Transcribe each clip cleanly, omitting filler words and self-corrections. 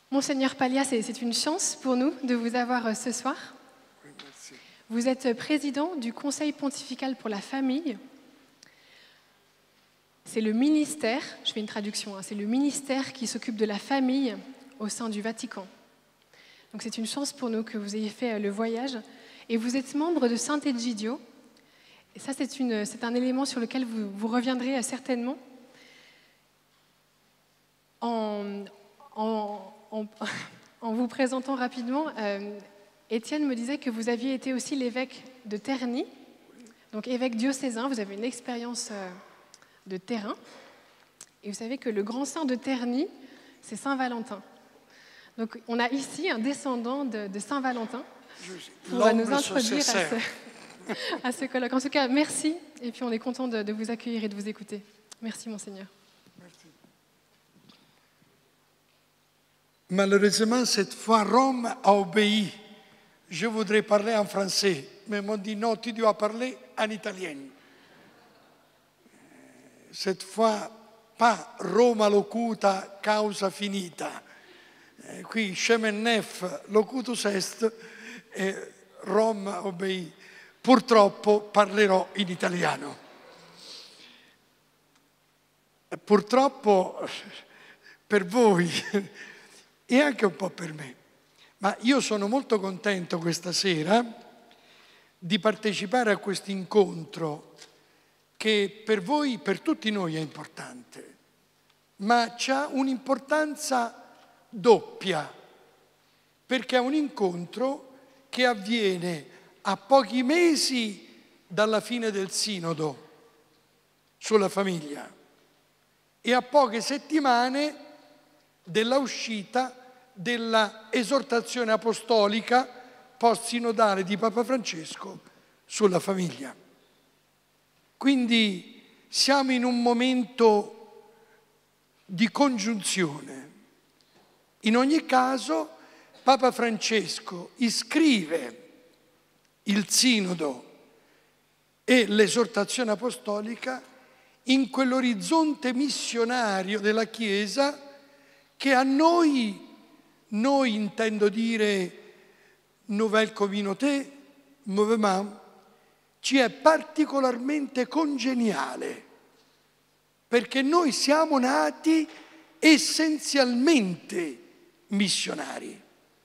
Monseigneur Paglia, c'est une chance pour nous de vous avoir ce soir. Vous êtes président du Conseil pontifical pour la famille. C'est le ministère, je fais une traduction, c'est le ministère qui s'occupe de la famille au sein du Vatican. Donc c'est une chance pour nous que vous ayez fait le voyage. Et vous êtes membre de Sant'Egidio. Et ça, c'est un élément sur lequel vous reviendrez certainement. En vous présentant rapidement, Étienne me disait que vous aviez été aussi l'évêque de Terni, donc évêque diocésain, vous avez une expérience de terrain. Et vous savez que le grand saint de Terni, c'est Saint-Valentin. Donc on a ici un descendant de Saint-Valentin pour nous introduire à ce colloque. En tout cas, merci, et puis on est content de vous accueillir et de vous écouter. Merci, Monseigneur. Malheureusement, cette fois, Rome a obéi. Je voudrais parler en français, mais m'ont dit non, tu dois parler en italien. Cette fois, pas Roma locuta, causa finita. Qui Shemen Nef, locutus est, e Rome obéi. Purtroppo parlerò in italiano. Purtroppo per voi e anche un po' per me. Ma io sono molto contento questa sera di partecipare a questo incontro che per voi, per tutti noi è importante, ma ha un'importanza doppia, perché è un incontro che avviene a pochi mesi dalla fine del Sinodo sulla famiglia e a poche settimane della uscita della esortazione apostolica post-sinodale di Papa Francesco sulla famiglia. Quindi siamo in un momento di congiunzione. In ogni caso, Papa Francesco iscrive il Sinodo e l'esortazione apostolica in quell'orizzonte missionario della Chiesa che a noi intendo dire Nouvelle Communauté, Mouvement, ci è particolarmente congeniale, perché noi siamo nati essenzialmente missionari.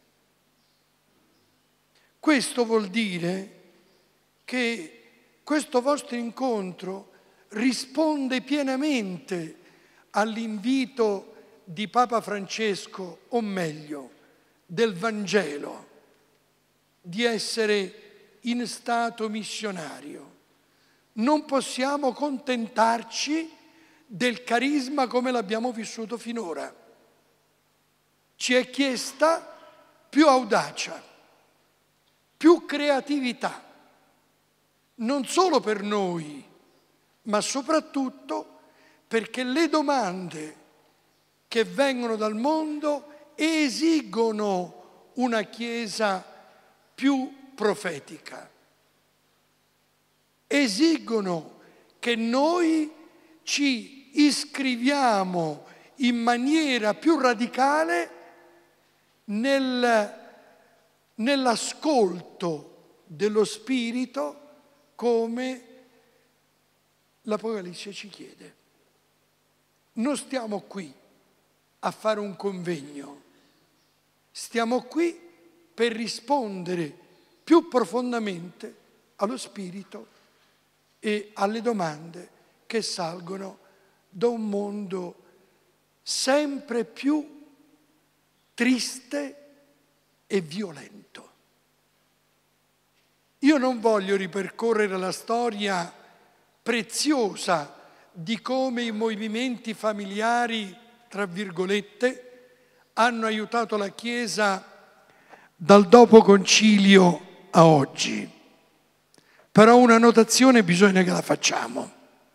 Questo vuol dire che questo vostro incontro risponde pienamente all'invito di Papa Francesco, o meglio, del Vangelo, di essere in stato missionario. Non possiamo contentarci del carisma come l'abbiamo vissuto finora. Ci è chiesta più audacia, più creatività, non solo per noi, ma soprattutto perché le domande che vengono dal mondo esigono una Chiesa più profetica, esigono che noi ci iscriviamo in maniera più radicale nell'ascolto dello Spirito come l'Apocalisse ci chiede. Non stiamo qui a fare un convegno, stiamo qui per rispondere più profondamente allo Spirito e alle domande che salgono da un mondo sempre più triste e violento. Io non voglio ripercorrere la storia preziosa di come i movimenti familiari, tra virgolette, hanno aiutato la Chiesa dal dopo concilio a oggi. Però una notazione bisogna che la facciamo.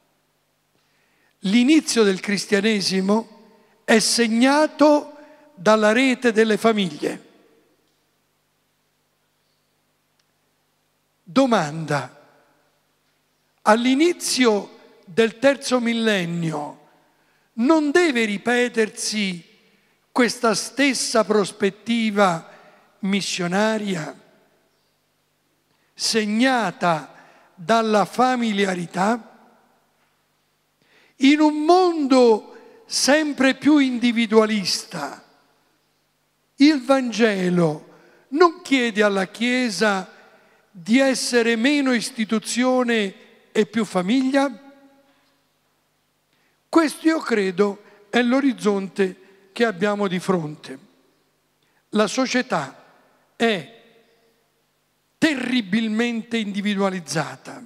L'inizio del cristianesimo è segnato dalla rete delle famiglie. Domanda: all'inizio del terzo millennio non deve ripetersi questa stessa prospettiva missionaria segnata dalla familiarità, in un mondo sempre più individualista, il Vangelo non chiede alla Chiesa di essere meno istituzione e più famiglia? Questo io credo è l'orizzonte che abbiamo di fronte. La società è terribilmente individualizzata.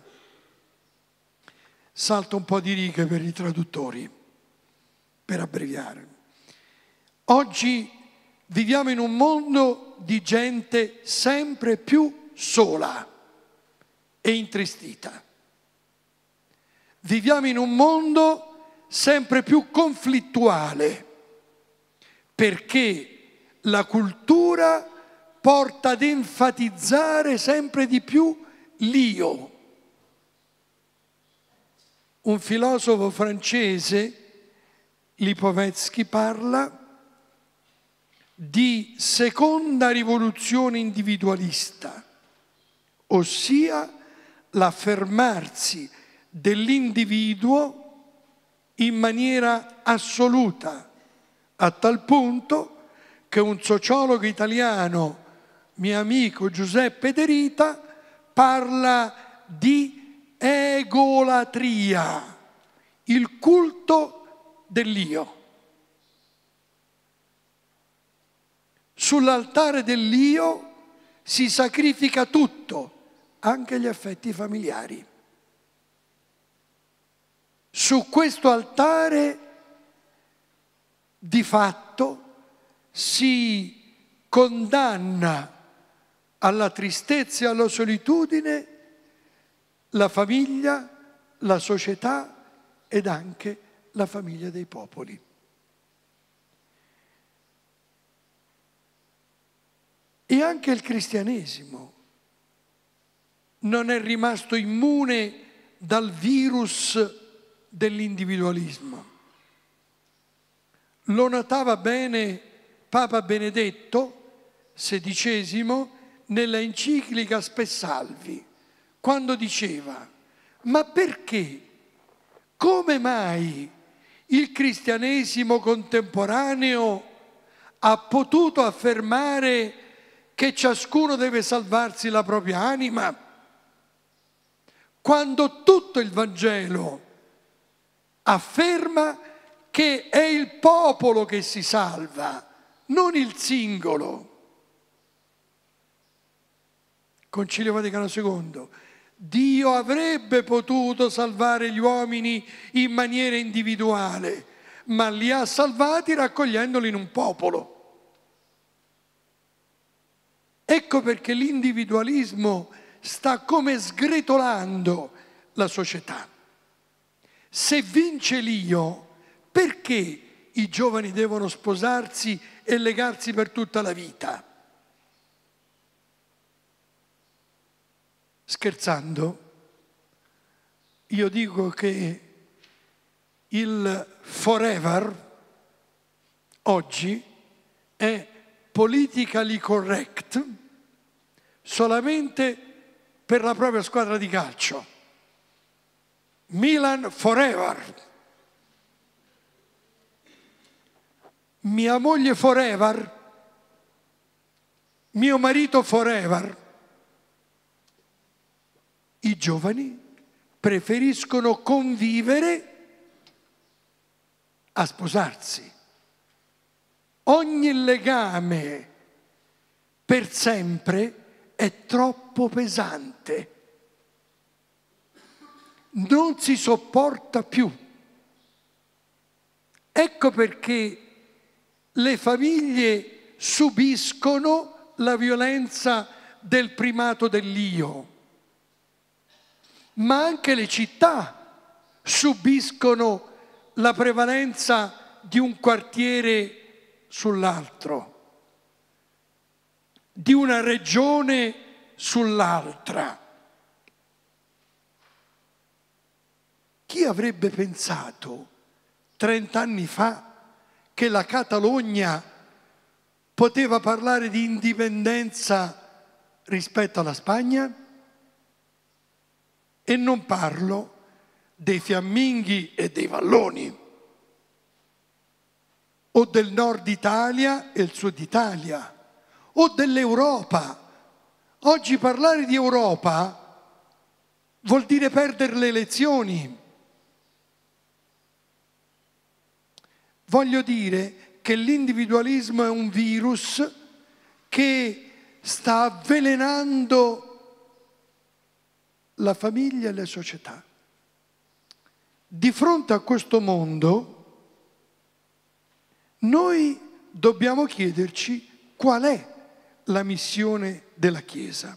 Salto un po' di righe per i traduttori, per abbreviare. Oggi viviamo in un mondo di gente sempre più sola e intristita. Viviamo in un mondo sempre più conflittuale, perché la cultura porta ad enfatizzare sempre di più l'io. Un filosofo francese, Lipovetsky, parla di seconda rivoluzione individualista, ossia l'affermarsi dell'individuo in maniera assoluta, a tal punto che un sociologo italiano, mio amico Giuseppe De Rita, parla di egolatria, il culto dell'io. Sull'altare dell'io si sacrifica tutto, anche gli affetti familiari. Su questo altare, di fatto, si condanna alla tristezza e alla solitudine la famiglia, la società ed anche la famiglia dei popoli. E anche il cristianesimo non è rimasto immune dal virus dell'individualismo. Lo notava bene Papa Benedetto XVI nella enciclica Spessalvi, quando diceva: ma perché, come mai il cristianesimo contemporaneo ha potuto affermare che ciascuno deve salvarsi la propria anima, quando tutto il Vangelo afferma che è il popolo che si salva, non il singolo? Concilio Vaticano II. Dio avrebbe potuto salvare gli uomini in maniera individuale, ma li ha salvati raccogliendoli in un popolo. Ecco perché l'individualismo sta come sgretolando la società. Se vince l'io, perché i giovani devono sposarsi e legarsi per tutta la vita? Scherzando, io dico che il forever oggi è politically correct solamente per la propria squadra di calcio. Milan forever. Mia moglie forever. Mio marito forever. I giovani preferiscono convivere a sposarsi. Ogni legame per sempre è troppo pesante. Non si sopporta più. Ecco perché le famiglie subiscono la violenza del primato dell'io, ma anche le città subiscono la prevalenza di un quartiere sull'altro, di una regione sull'altra. Chi avrebbe pensato 30 anni fa che la Catalogna poteva parlare di indipendenza rispetto alla Spagna? E non parlo dei fiamminghi e dei valloni, o del nord Italia e il sud Italia, o dell'Europa. Oggi parlare di Europa vuol dire perdere le elezioni. Voglio dire che l'individualismo è un virus che sta avvelenando la famiglia e le società. Di fronte a questo mondo noi dobbiamo chiederci qual è la missione della Chiesa.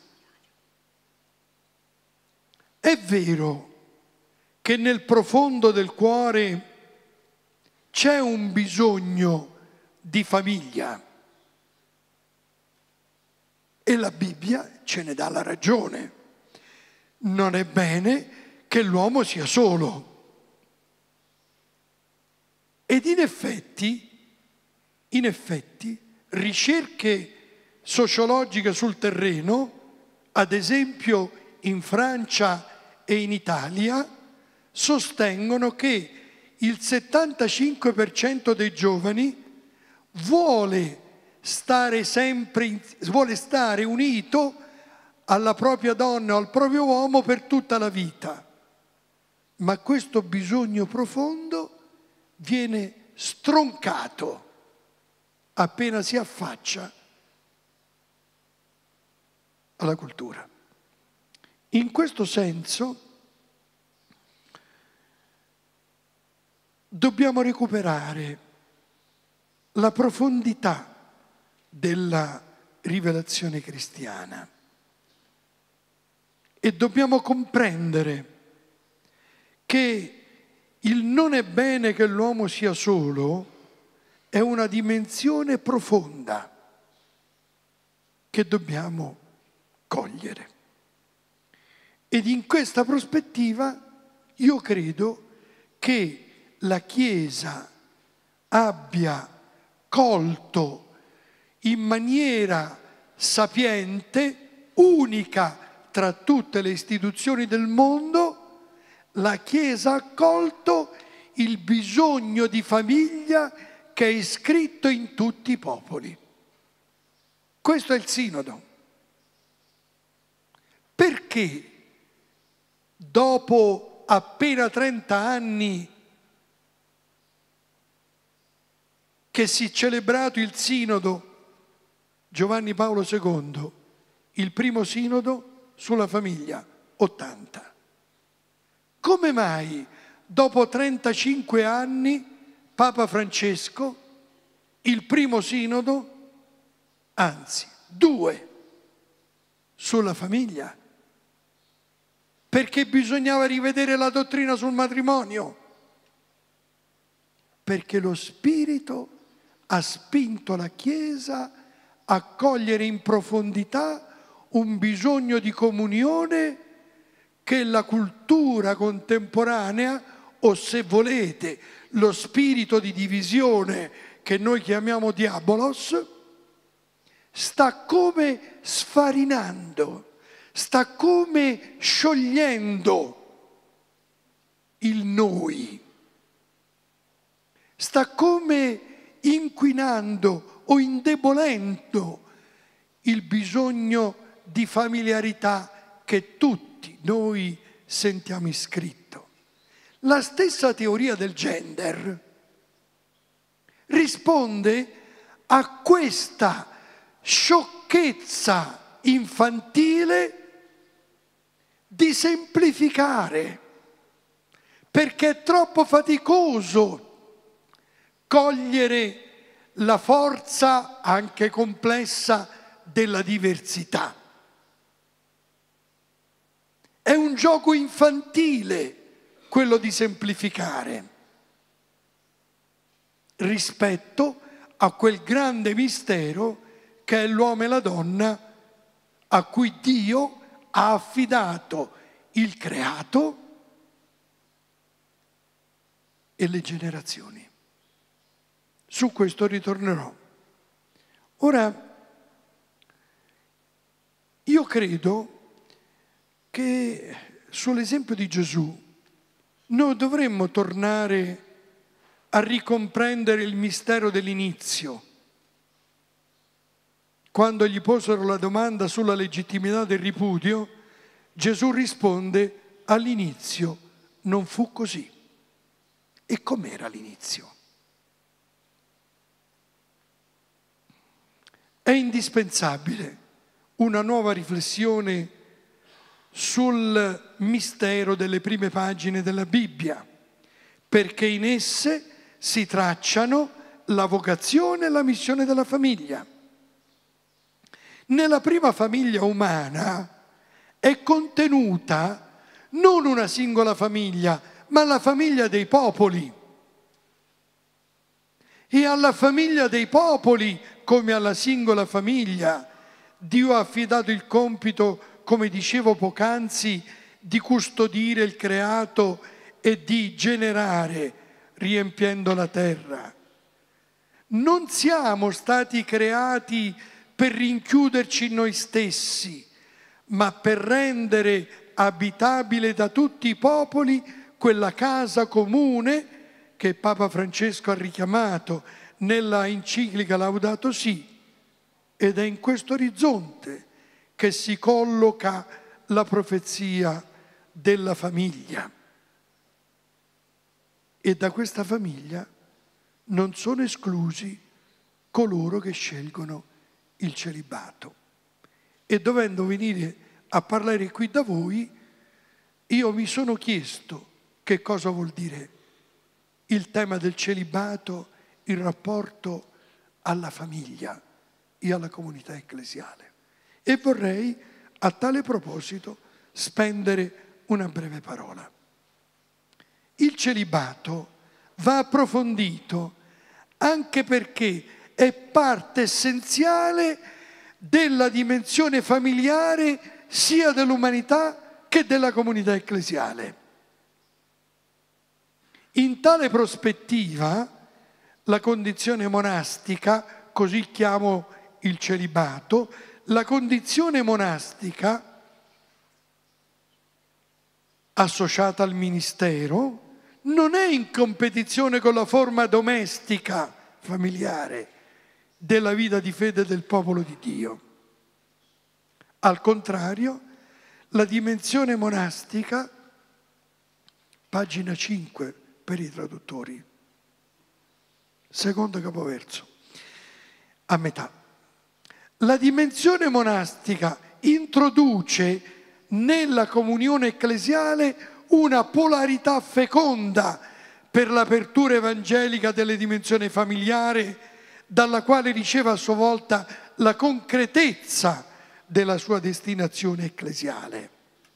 È vero che nel profondo del cuore c'è un bisogno di famiglia e la Bibbia ce ne dà la ragione. Non è bene che l'uomo sia solo. Ed in effetti, ricerche sociologiche sul terreno, ad esempio in Francia e in Italia, sostengono che il 75% dei giovani vuole stare unito alla propria donna o al proprio uomo per tutta la vita. Ma questo bisogno profondo viene stroncato appena si affaccia alla cultura. In questo senso dobbiamo recuperare la profondità della rivelazione cristiana e dobbiamo comprendere che il non è bene che l'uomo sia solo è una dimensione profonda che dobbiamo cogliere. Ed in questa prospettiva io credo che la Chiesa abbia colto in maniera sapiente, unica tra tutte le istituzioni del mondo, la Chiesa ha colto il bisogno di famiglia che è iscritto in tutti i popoli. Questo è il Sinodo. Perché dopo appena 30 anni che si è celebrato il Sinodo Giovanni Paolo II, il primo Sinodo sulla famiglia, 80. Come mai dopo 35 anni Papa Francesco, il primo Sinodo, anzi 2, sulla famiglia? Perché bisognava rivedere la dottrina sul matrimonio? Perché lo Spirito ha spinto la Chiesa a cogliere in profondità un bisogno di comunione che la cultura contemporanea, o se volete lo spirito di divisione che noi chiamiamo diabolos, sta come sfarinando, sta come sciogliendo il noi, sta come inquinando o indebolendo il bisogno di familiarità che tutti noi sentiamo iscritto. La stessa teoria del gender risponde a questa sciocchezza infantile di semplificare, perché è troppo faticoso cogliere la forza anche complessa della diversità. È un gioco infantile quello di semplificare rispetto a quel grande mistero che è l'uomo e la donna a cui Dio ha affidato il creato e le generazioni. Su questo ritornerò. Ora, io credo che sull'esempio di Gesù noi dovremmo tornare a ricomprendere il mistero dell'inizio. Quando gli posero la domanda sulla legittimità del ripudio, Gesù risponde: all'inizio non fu così. E com'era l'inizio? È indispensabile una nuova riflessione sul mistero delle prime pagine della Bibbia, perché in esse si tracciano la vocazione e la missione della famiglia. Nella prima famiglia umana è contenuta non una singola famiglia, ma la famiglia dei popoli. E alla famiglia dei popoli, come alla singola famiglia, Dio ha affidato il compito, come dicevo poc'anzi, di custodire il creato e di generare, riempiendo la terra. Non siamo stati creati per rinchiuderci in noi stessi, ma per rendere abitabile da tutti i popoli quella casa comune che Papa Francesco ha richiamato nella enciclica Laudato Si, ed è in questo orizzonte che si colloca la profezia della famiglia. E da questa famiglia non sono esclusi coloro che scelgono il celibato. E dovendo venire a parlare qui da voi, io mi sono chiesto che cosa vuol dire il tema del celibato in rapporto alla famiglia e alla comunità ecclesiale. E vorrei a tale proposito spendere una breve parola. Il celibato va approfondito anche perché è parte essenziale della dimensione familiare sia dell'umanità che della comunità ecclesiale. In tale prospettiva, la condizione monastica, così chiamo il celibato, la condizione monastica associata al ministero non è in competizione con la forma domestica, familiare, della vita di fede del popolo di Dio. Al contrario, la dimensione monastica, pagina 5 per i traduttori, secondo capoverso, a metà. La dimensione monastica introduce nella comunione ecclesiale una polarità feconda per l'apertura evangelica delle dimensioni familiari, dalla quale riceve a sua volta la concretezza della sua destinazione ecclesiale.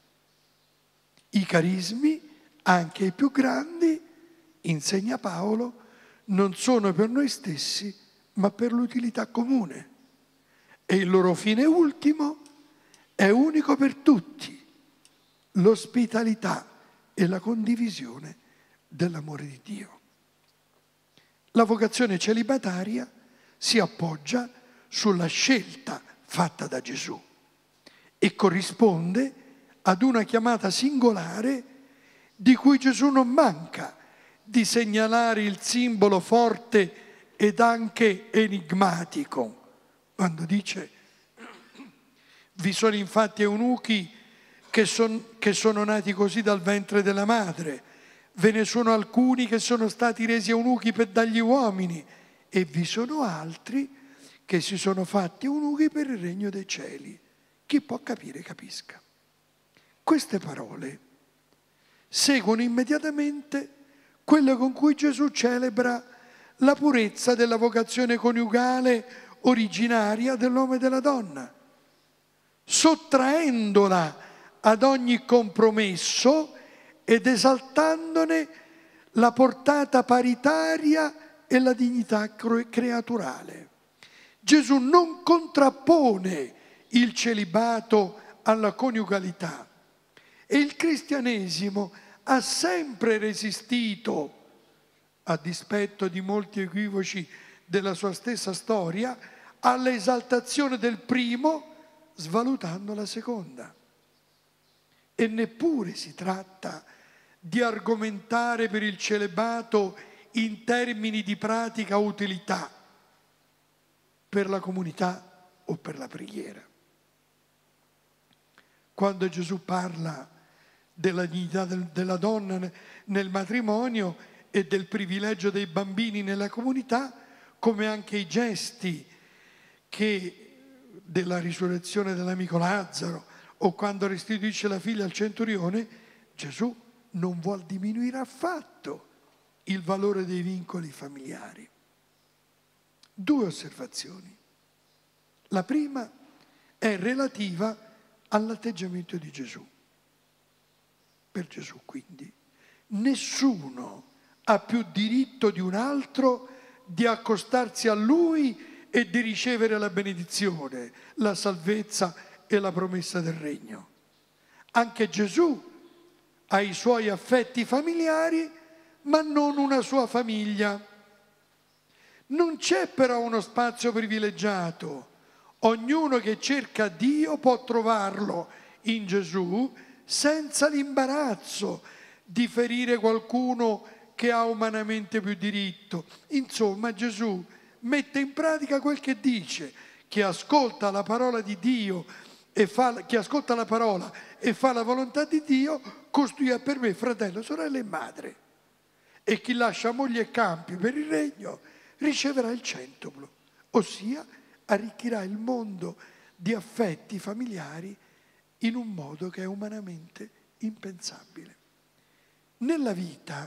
I carismi, anche i più grandi, insegna Paolo, non sono per noi stessi, ma per l'utilità comune. E il loro fine ultimo è unico per tutti, l'ospitalità e la condivisione dell'amore di Dio. La vocazione celibataria si appoggia sulla scelta fatta da Gesù e corrisponde ad una chiamata singolare di cui Gesù non manca di segnalare il simbolo forte ed anche enigmatico, quando dice: vi sono infatti eunuchi che sono nati così dal ventre della madre, ve ne sono alcuni che sono stati resi eunuchi dagli uomini e vi sono altri che si sono fatti eunuchi per il regno dei cieli. Chi può capire, capisca. Queste parole seguono immediatamente quelle con cui Gesù celebra la purezza della vocazione coniugale originaria dell'uomo e della donna, sottraendola ad ogni compromesso ed esaltandone la portata paritaria e la dignità creaturale. Gesù non contrappone il celibato alla coniugalità e il cristianesimo ha sempre resistito, a dispetto di molti equivoci della sua stessa storia, all'esaltazione del primo, svalutando la seconda. E neppure si tratta di argomentare per il celibato in termini di pratica utilità per la comunità o per la preghiera. Quando Gesù parla della dignità della donna nel matrimonio e del privilegio dei bambini nella comunità, come anche i gesti della risurrezione dell'amico Lazzaro o quando restituisce la figlia al centurione, Gesù non vuol diminuire affatto il valore dei vincoli familiari. 2 osservazioni. La prima è relativa all'atteggiamento di Gesù. Per Gesù, quindi, nessuno ha più diritto di un altro di accostarsi a Lui e di ricevere la benedizione, la salvezza e la promessa del regno. Anche Gesù ha i suoi affetti familiari, ma non una sua famiglia. Non c'è però uno spazio privilegiato. Ognuno che cerca Dio può trovarlo in Gesù senza l'imbarazzo di ferire qualcuno che ha umanamente più diritto. Insomma, Gesù mette in pratica quel che dice: chi ascolta la parola di Dio chi ascolta la parola e fa la volontà di Dio, costui è per me fratello, sorella e madre. E chi lascia moglie e campi per il regno riceverà il centuplo, ossia arricchirà il mondo di affetti familiari in un modo che è umanamente impensabile. Nella vita,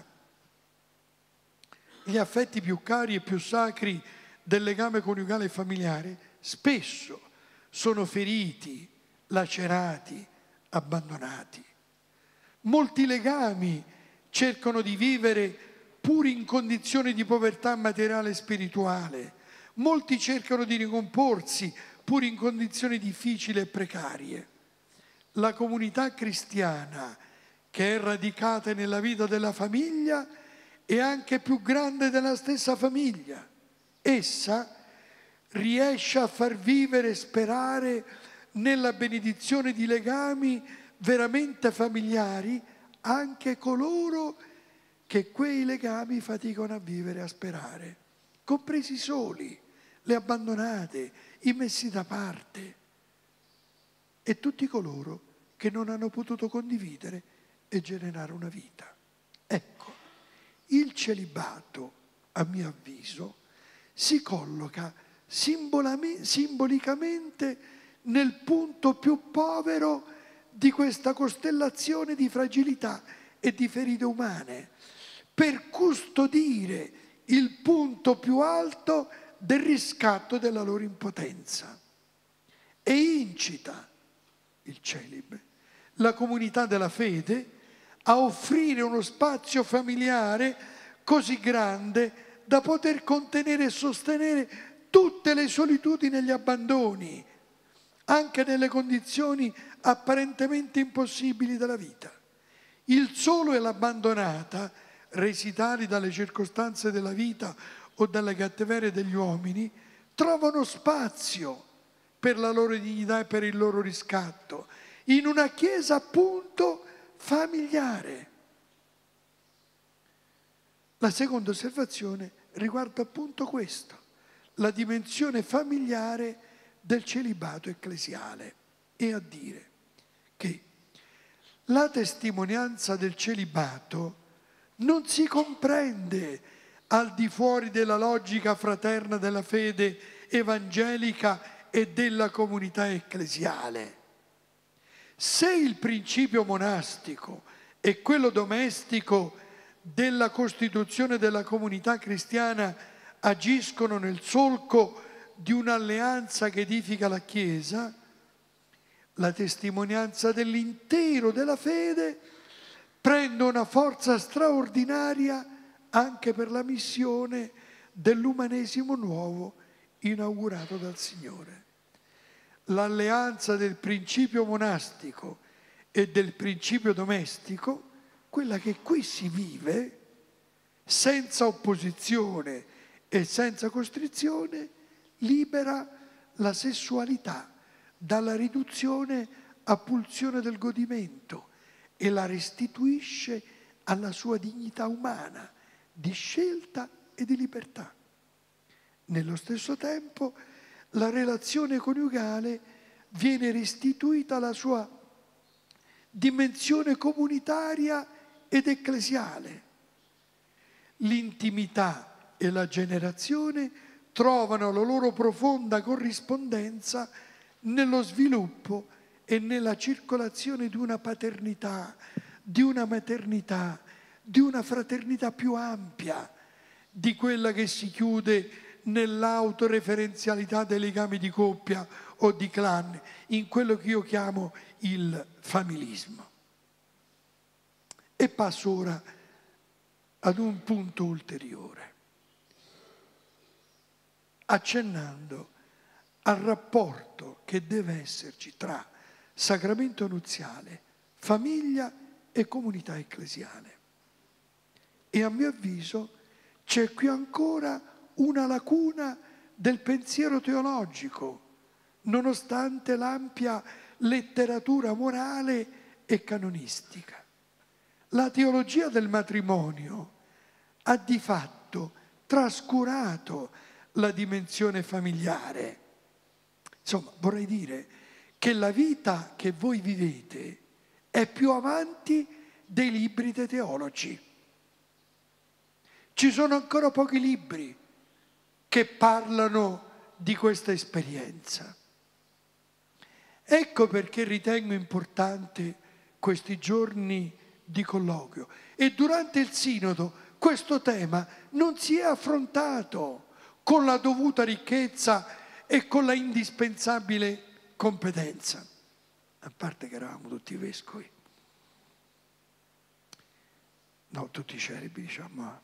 gli affetti più cari e più sacri del legame coniugale e familiare spesso sono feriti, lacerati, abbandonati. Molti legami cercano di vivere pur in condizioni di povertà materiale e spirituale. Molti cercano di ricomporsi pur in condizioni difficili e precarie. La comunità cristiana, che è radicata nella vita della famiglia, è anche più grande della stessa famiglia. Essa riesce a far vivere e sperare nella benedizione di legami veramente familiari anche coloro che quei legami faticano a vivere e a sperare, compresi i soli, le abbandonate, i messi da parte e tutti coloro che non hanno potuto condividere e generare una vita. Ecco, il celibato, a mio avviso, si colloca simbolicamente nel punto più povero di questa costellazione di fragilità e di ferite umane, per custodire il punto più alto del riscatto della loro impotenza. E incita il celibe la comunità della fede a offrire uno spazio familiare così grande da poter contenere e sostenere tutte le solitudini e gli abbandoni, anche nelle condizioni apparentemente impossibili della vita. Il solo e l'abbandonata, resi tali dalle circostanze della vita o dalle cattiverie degli uomini, trovano spazio per la loro dignità e per il loro riscatto, in una chiesa appunto familiare. La seconda osservazione riguarda appunto questo, la dimensione familiare del celibato ecclesiale, e a dire che la testimonianza del celibato non si comprende al di fuori della logica fraterna della fede evangelica e della comunità ecclesiale. Se il principio monastico e quello domestico della costituzione della comunità cristiana agiscono nel solco di un'alleanza che edifica la Chiesa, la testimonianza dell'intero della fede prende una forza straordinaria anche per la missione dell'umanesimo nuovo inaugurato dal Signore. L'alleanza del principio monastico e del principio domestico, quella che qui si vive, senza opposizione e senza costrizione, libera la sessualità dalla riduzione a pulsione del godimento e la restituisce alla sua dignità umana di scelta e di libertà. Nello stesso tempo, la relazione coniugale viene restituita alla sua dimensione comunitaria ed ecclesiale. L'intimità e la generazione trovano la loro profonda corrispondenza nello sviluppo e nella circolazione di una paternità, di una maternità, di una fraternità più ampia di quella che si chiude nell'autoreferenzialità dei legami di coppia o di clan, in quello che io chiamo il familismo. E passo ora ad un punto ulteriore, accennando al rapporto che deve esserci tra sacramento nuziale, famiglia e comunità ecclesiale. E a mio avviso c'è qui ancora una lacuna del pensiero teologico, nonostante l'ampia letteratura morale e canonistica. La teologia del matrimonio ha di fatto trascurato la dimensione familiare. Insomma, vorrei dire che la vita che voi vivete è più avanti dei libri dei teologi. Ci sono ancora pochi libri che parlano di questa esperienza. Ecco perché ritengo importante questi giorni di colloquio. E durante il Sinodo questo tema non si è affrontato con la dovuta ricchezza e con la indispensabile competenza, a parte che eravamo tutti vescovi, no, tutti celibi, diciamo.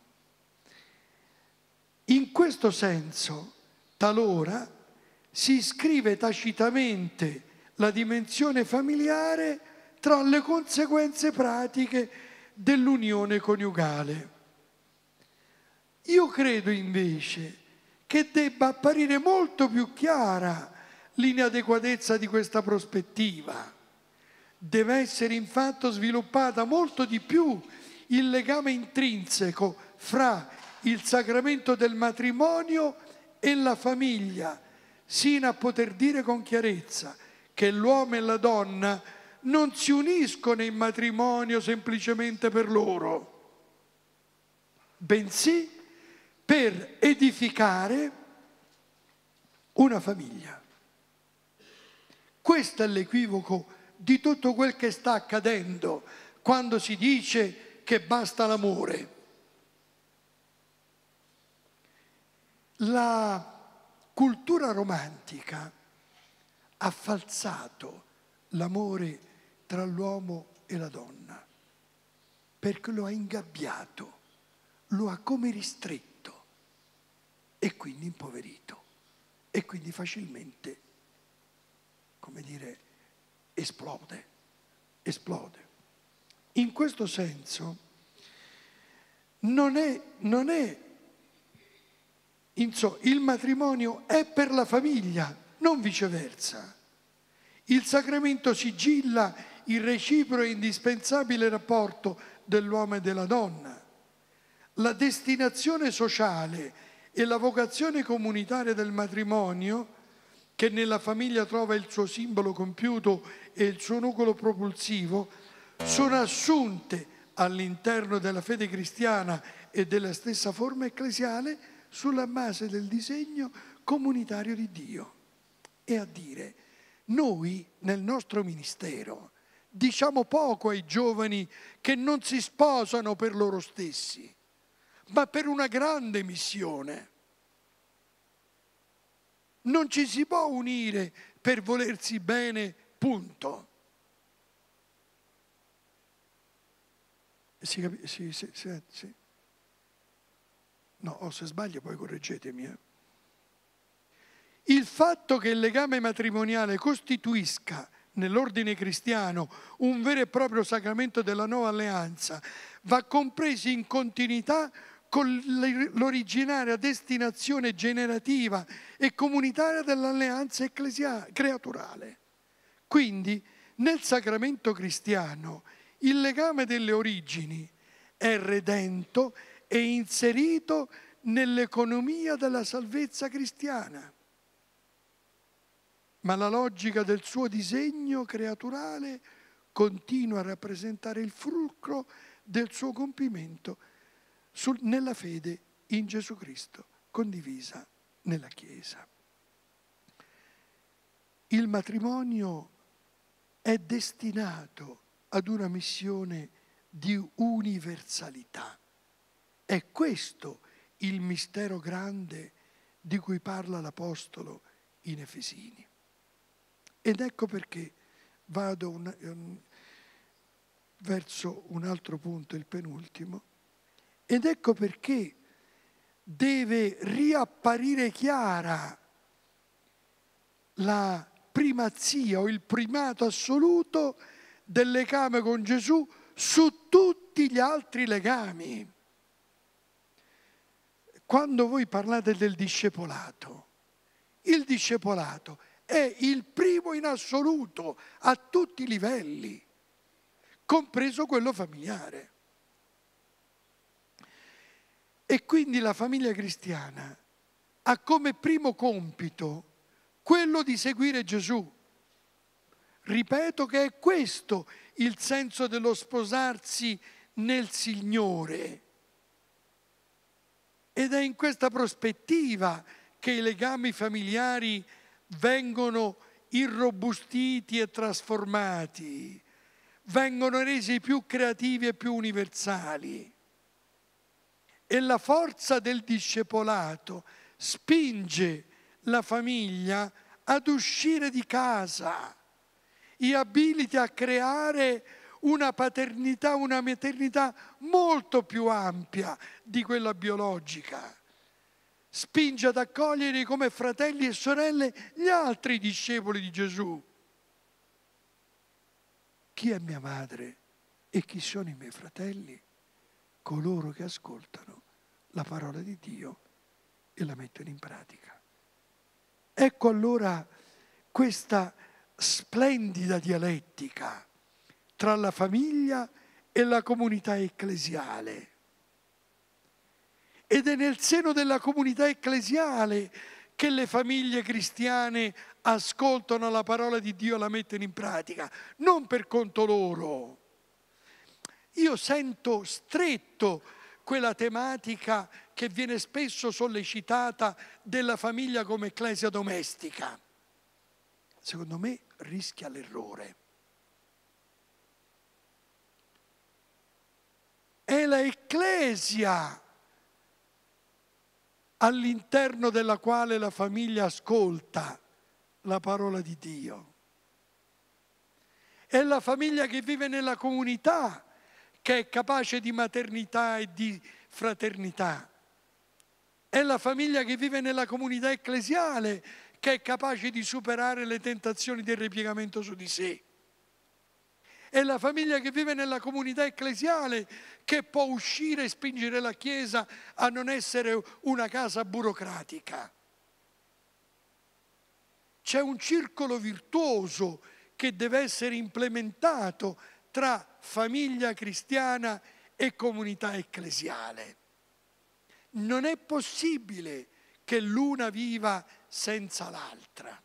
In questo senso, talora si iscrive tacitamente la dimensione familiare tra le conseguenze pratiche dell'unione coniugale. Io credo invece che debba apparire molto più chiara l'inadeguatezza di questa prospettiva. Deve essere infatti sviluppata molto di più il legame intrinseco fra il sacramento del matrimonio e la famiglia, sino a poter dire con chiarezza che l'uomo e la donna non si uniscono in matrimonio semplicemente per loro, bensì per edificare una famiglia. Questo è l'equivoco di tutto quel che sta accadendo quando si dice che basta l'amore. La cultura romantica ha falsato l'amore tra l'uomo e la donna perché lo ha ingabbiato, lo ha come ristretto e quindi impoverito e quindi facilmente, come dire, esplode. In questo senso il matrimonio è per la famiglia, non viceversa. Il sacramento sigilla il reciproco e indispensabile rapporto dell'uomo e della donna. La destinazione sociale e la vocazione comunitaria del matrimonio, che nella famiglia trova il suo simbolo compiuto e il suo nucleo propulsivo, sono assunte all'interno della fede cristiana e della stessa forma ecclesiale sulla base del disegno comunitario di Dio. E a dire, noi nel nostro ministero diciamo poco ai giovani che non si sposano per loro stessi, ma per una grande missione. Non ci si può unire per volersi bene, punto. Si capisce? Sì. No, o se sbaglio poi correggetemi. Il fatto che il legame matrimoniale costituisca nell'ordine cristiano un vero e proprio sacramento della nuova alleanza va compreso in continuità con l'originaria destinazione generativa e comunitaria dell'alleanza creaturale. Quindi, nel sacramento cristiano, il legame delle origini è redento e inserito nell'economia della salvezza cristiana. Ma la logica del suo disegno creaturale continua a rappresentare il fulcro del suo compimento nella fede in Gesù Cristo, condivisa nella Chiesa. Il matrimonio è destinato ad una missione di universalità. È questo il mistero grande di cui parla l'Apostolo in Efesini. Ed ecco perché vado verso un altro punto, il penultimo, ed ecco perché deve riapparire chiara la primazia o il primato assoluto del legame con Gesù su tutti gli altri legami. Quando voi parlate del discepolato, il discepolato è il primo in assoluto a tutti i livelli, compreso quello familiare. E quindi la famiglia cristiana ha come primo compito quello di seguire Gesù. Ripeto che è questo il senso dello sposarsi nel Signore. Ed è in questa prospettiva che i legami familiari vengono irrobustiti e trasformati, vengono resi più creativi e più universali. E la forza del discepolato spinge la famiglia ad uscire di casa e abilita a creare una paternità, una maternità molto più ampia di quella biologica. Spinge ad accogliere come fratelli e sorelle gli altri discepoli di Gesù. Chi è mia madre e chi sono i miei fratelli? Coloro che ascoltano la parola di Dio e la mettono in pratica. Ecco allora questa splendida dialettica tra la famiglia e la comunità ecclesiale. Ed è nel seno della comunità ecclesiale che le famiglie cristiane ascoltano la parola di Dio e la mettono in pratica, non per conto loro. Io sento stretto quella tematica che viene spesso sollecitata della famiglia come ecclesia domestica. Secondo me rischia l'errore. È la ecclesia all'interno della quale la famiglia ascolta la parola di Dio. È la famiglia che vive nella comunità che è capace di maternità e di fraternità. È la famiglia che vive nella comunità ecclesiale che è capace di superare le tentazioni del ripiegamento su di sé. È la famiglia che vive nella comunità ecclesiale che può uscire e spingere la Chiesa a non essere una casa burocratica. C'è un circolo virtuoso che deve essere implementato tra famiglia cristiana e comunità ecclesiale. Non è possibile che l'una viva senza l'altra.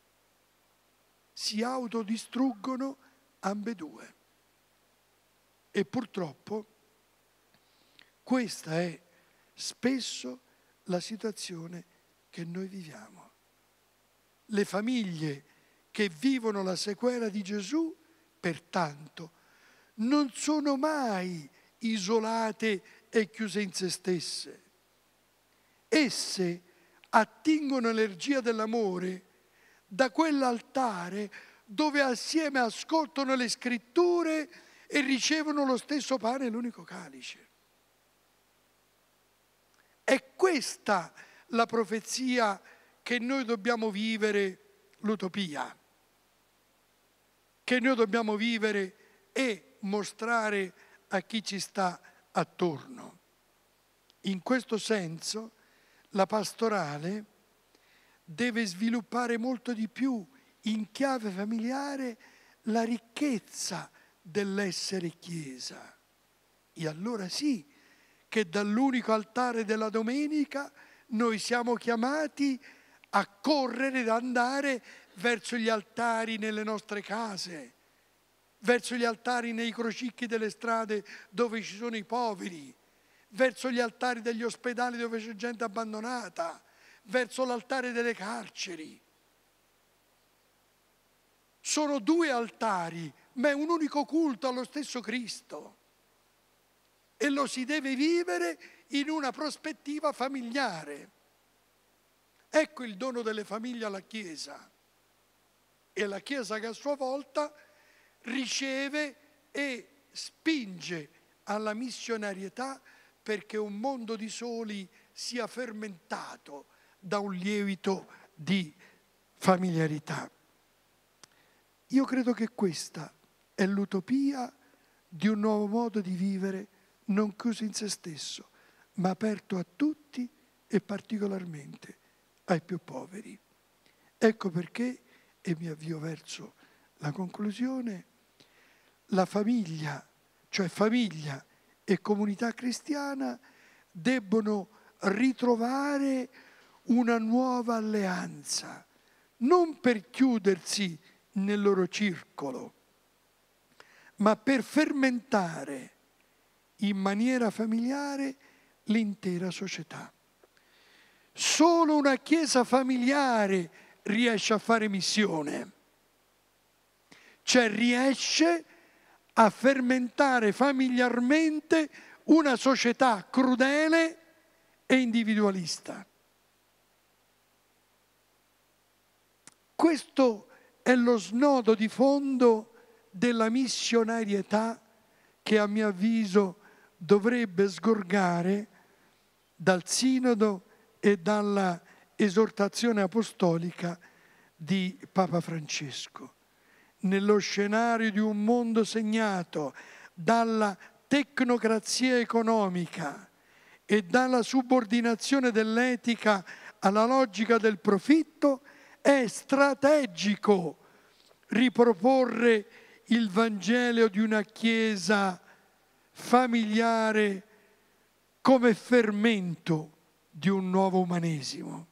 Si autodistruggono ambedue. E purtroppo questa è spesso la situazione che noi viviamo. Le famiglie che vivono la sequela di Gesù, pertanto, non sono mai isolate e chiuse in se stesse. Esse attingono l'energia dell'amore da quell'altare dove assieme ascoltano le scritture e ricevono lo stesso pane e l'unico calice. È questa la profezia che noi dobbiamo vivere, l'utopia, che noi dobbiamo vivere e mostrare a chi ci sta attorno. In questo senso la pastorale deve sviluppare molto di più in chiave familiare la ricchezza dell'essere Chiesa. E allora sì che dall'unico altare della domenica noi siamo chiamati a correre ed andare verso gli altari nelle nostre case, verso gli altari nei crocicchi delle strade dove ci sono i poveri, verso gli altari degli ospedali dove c'è gente abbandonata, verso l'altare delle carceri. Sono due altari, ma è un unico culto allo stesso Cristo. E lo si deve vivere in una prospettiva familiare. Ecco il dono delle famiglie alla Chiesa. E la Chiesa che a sua volta riceve e spinge alla missionarietà perché un mondo di soli sia fermentato da un lievito di familiarità. Io credo che questa è l'utopia di un nuovo modo di vivere non chiuso in se stesso, ma aperto a tutti e particolarmente ai più poveri. Ecco perché, e mi avvio verso la conclusione, la famiglia, cioè famiglia e comunità cristiana, debbono ritrovare una nuova alleanza, non per chiudersi nel loro circolo, ma per fermentare in maniera familiare l'intera società. Solo una chiesa familiare riesce a fare missione, cioè riesce a fermentare familiarmente una società crudele e individualista. Questo è lo snodo di fondo della missionarietà che a mio avviso dovrebbe sgorgare dal Sinodo e dalla esortazione apostolica di Papa Francesco. Nello scenario di un mondo segnato dalla tecnocrazia economica e dalla subordinazione dell'etica alla logica del profitto, è strategico riproporre il Vangelo di una Chiesa familiare come fermento di un nuovo umanesimo.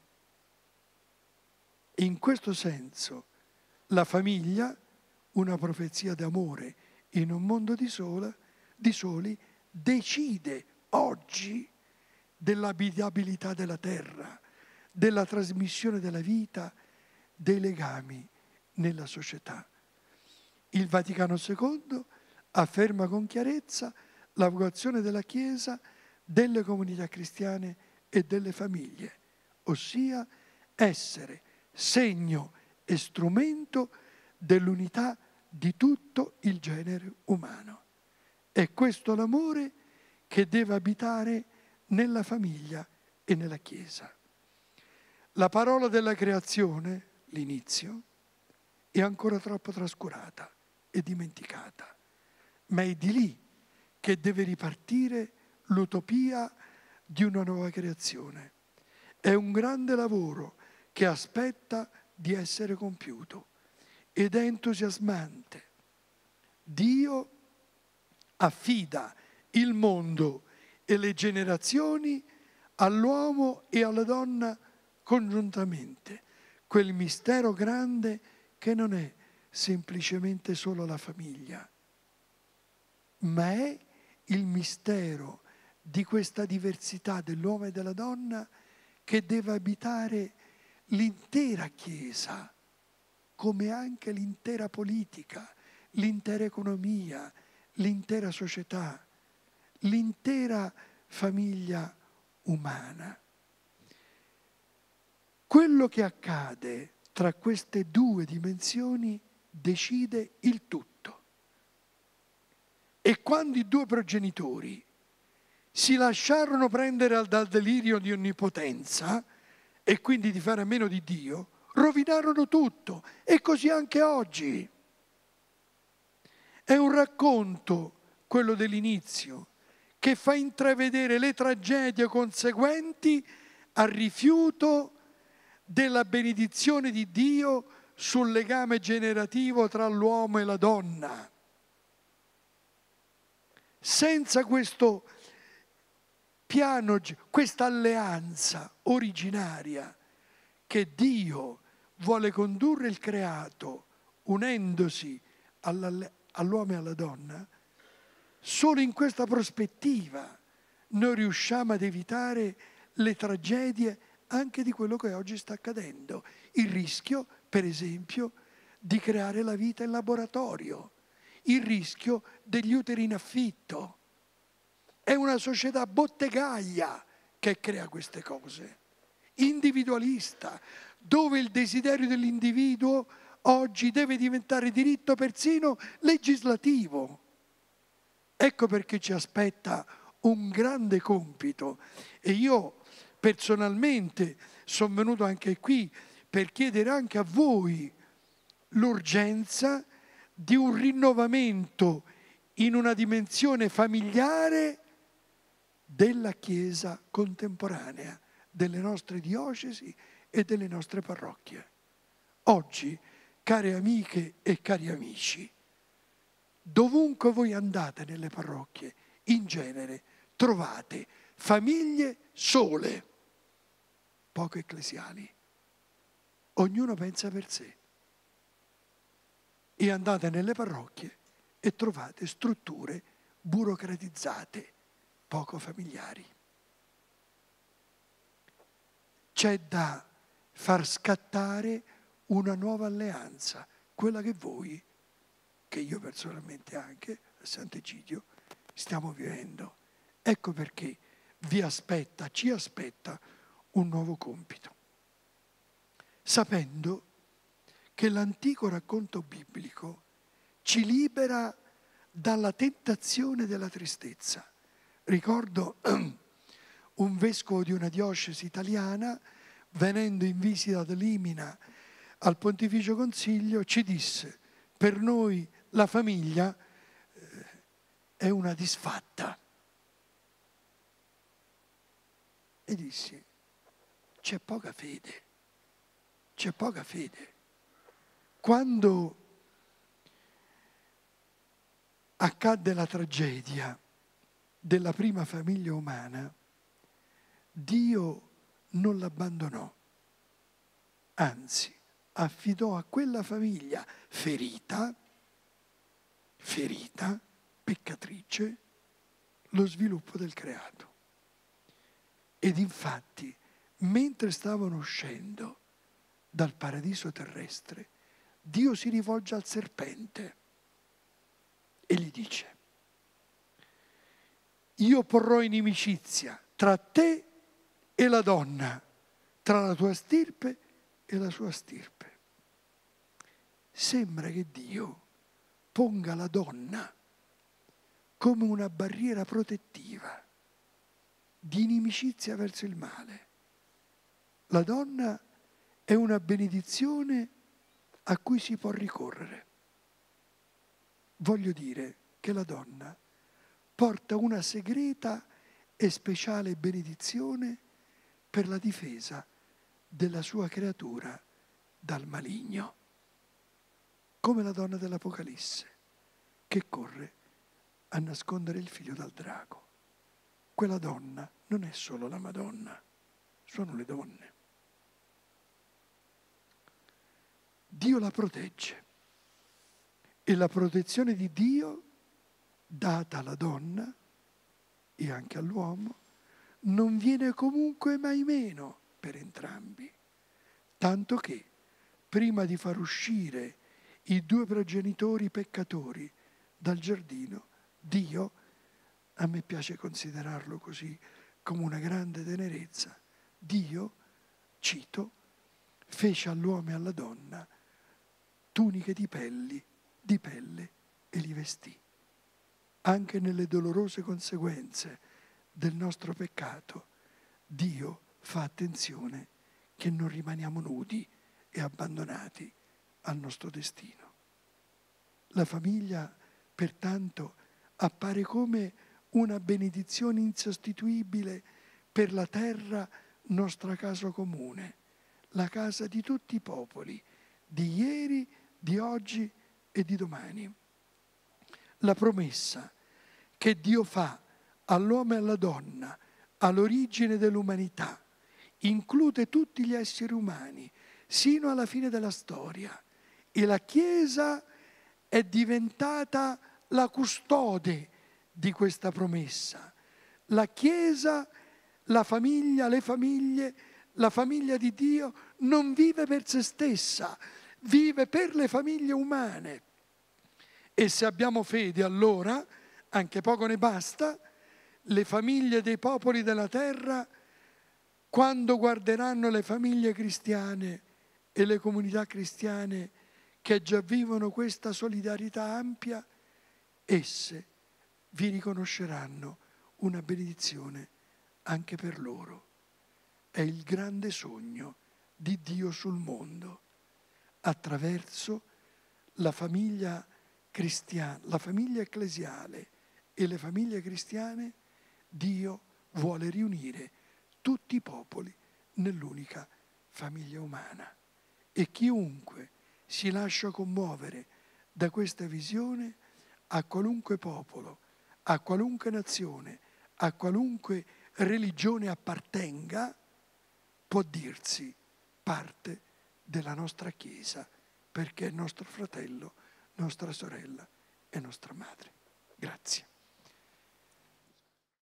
In questo senso la famiglia, una profezia d'amore in un mondo di soli, decide oggi dell'abitabilità della terra, della trasmissione della vita, dei legami nella società. Il Vaticano II afferma con chiarezza la vocazione della Chiesa, delle comunità cristiane e delle famiglie, ossia essere segno e strumento dell'unità di tutto il genere umano. È questo l'amore che deve abitare nella famiglia e nella Chiesa. La parola della creazione, l'inizio, è ancora troppo trascurata e dimenticata, ma è di lì che deve ripartire l'utopia di una nuova creazione. È un grande lavoro che aspetta di essere compiuto ed è entusiasmante. Dio affida il mondo e le generazioni all'uomo e alla donna congiuntamente, quel mistero grande che non è semplicemente solo la famiglia, ma è il mistero di questa diversità dell'uomo e della donna che deve abitare l'intera Chiesa, come anche l'intera politica, l'intera economia, l'intera società, l'intera famiglia umana. Quello che accade tra queste due dimensioni decide il tutto. E quando i due progenitori si lasciarono prendere dal delirio di onnipotenza e quindi di fare a meno di Dio, rovinarono tutto. E così anche oggi. È un racconto, quello dell'inizio, che fa intravedere le tragedie conseguenti al rifiuto della benedizione di Dio sul legame generativo tra l'uomo e la donna. Senza questo piano, questa alleanza originaria che Dio vuole condurre il creato unendosi all'uomo e alla donna, solo in questa prospettiva noi riusciamo ad evitare le tragedie anche di quello che oggi sta accadendo. Il rischio, per esempio, di creare la vita in laboratorio, il rischio degli uteri in affitto. È una società bottegaia che crea queste cose, individualista, dove il desiderio dell'individuo oggi deve diventare diritto persino legislativo. Ecco perché ci aspetta un grande compito e io personalmente sono venuto anche qui per chiedere anche a voi l'urgenza di un rinnovamento in una dimensione familiare della Chiesa contemporanea, delle nostre diocesi e delle nostre parrocchie. Oggi, care amiche e cari amici, dovunque voi andate nelle parrocchie, in genere trovate famiglie sole, poco ecclesiali. Ognuno pensa per sé. E andate nelle parrocchie e trovate strutture burocratizzate, poco familiari. C'è da far scattare una nuova alleanza, quella che voi, che io personalmente anche, a Sant'Egidio, stiamo vivendo. Ecco perché ci aspetta un nuovo compito. Sapendo che l'antico racconto biblico ci libera dalla tentazione della tristezza. Ricordo un vescovo di una diocesi italiana, venendo in visita ad Limina al Pontificio Consiglio, ci disse: per noi la famiglia è una disfatta. E dissi: c'è poca fede, c'è poca fede. Quando accadde la tragedia della prima famiglia umana, Dio non l'abbandonò, anzi affidò a quella famiglia ferita, peccatrice, lo sviluppo del creato. Ed infatti, mentre stavano uscendo dal paradiso terrestre, Dio si rivolge al serpente e gli dice: io porrò inimicizia tra te e la donna, tra la tua stirpe e la sua stirpe. Sembra che Dio ponga la donna come una barriera protettiva di inimicizia verso il male. La donna è una benedizione a cui si può ricorrere. Voglio dire che la donna porta una segreta e speciale benedizione per la difesa della sua creatura dal maligno, come la donna dell'Apocalisse che corre a nascondere il figlio dal drago. Quella donna non è solo la Madonna, sono le donne. Dio la protegge e la protezione di Dio data alla donna e anche all'uomo non viene comunque mai meno per entrambi, tanto che prima di far uscire i due progenitori peccatori dal giardino, Dio, a me piace considerarlo così come una grande tenerezza, Dio, cito, fece all'uomo e alla donna tuniche di pelle e li vestì. Anche nelle dolorose conseguenze del nostro peccato, Dio fa attenzione che non rimaniamo nudi e abbandonati al nostro destino. La famiglia, pertanto, appare come una benedizione insostituibile per la terra, nostra casa comune, la casa di tutti i popoli, di ieri, di oggi e di domani. La promessa che Dio fa all'uomo e alla donna, all'origine dell'umanità, include tutti gli esseri umani, sino alla fine della storia. E la Chiesa è diventata la custode di questa promessa. La Chiesa, la famiglia, le famiglie, la famiglia di Dio non vive per se stessa, vive per le famiglie umane. E se abbiamo fede, allora, anche poco ne basta, le famiglie dei popoli della terra, quando guarderanno le famiglie cristiane e le comunità cristiane che già vivono questa solidarietà ampia, esse vi riconosceranno una benedizione anche per loro. È il grande sogno di Dio sul mondo. Attraverso la famiglia cristiana, la famiglia ecclesiale e le famiglie cristiane, Dio vuole riunire tutti i popoli nell'unica famiglia umana. E chiunque si lascia commuovere da questa visione, a qualunque popolo, a qualunque nazione, a qualunque religione appartenga, può dirsi parte della nostra Chiesa, perché è nostro fratello, nostra sorella e nostra madre. Grazie.